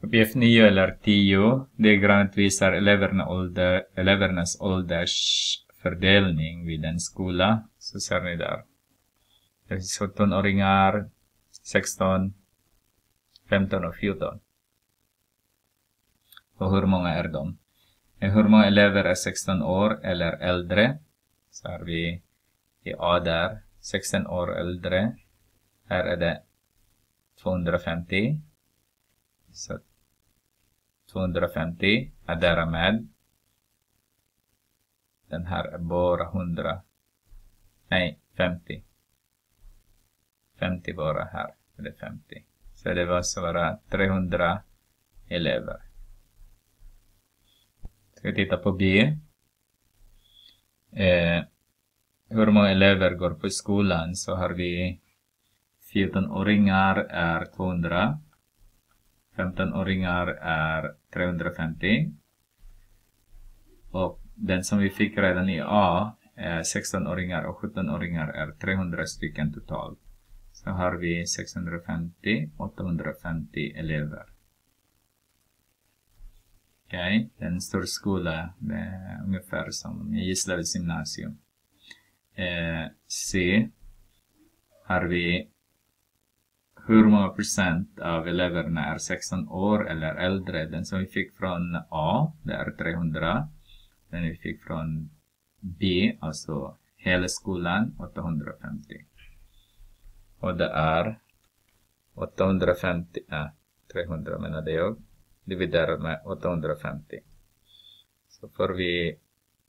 Uppgift 9 eller 10. Diagrammet visar elevernas åldersfördelning vid en skola. Så ser ni där. Det är 17-åringar, 16, 15 och 14. Och hur många är de? Hur många elever är 16 år eller äldre? Så har vi i A där. 16 år äldre. Här är det 250. Så 250 adderar med. Den här är bara 100. Nej, 50. 50 bara här. Det är 50. Så det var så vara 300 elever. Ska vi titta på B. Hur många elever går på skolan? Så har vi 14-åringar är 200. 15-åringar är 350. Och den som vi fick redan i A är 16-åringar och 17-åringar är 300 stycken totalt. Så har vi 650, 850 elever. Okej, det är en stor skola med ungefär som i Gislaveds gymnasium. C har vi hur många procent av eleverna är 16 år eller äldre. Den som vi fick från A, det är 300. Den vi fick från B, alltså hela skolan, 850. Och det är 850, 300 menade jag, dividerat med 850. Så får vi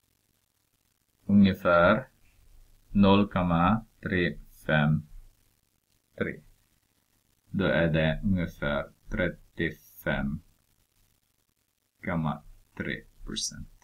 ungefär 0,353. Då är det ungefär 35,3%.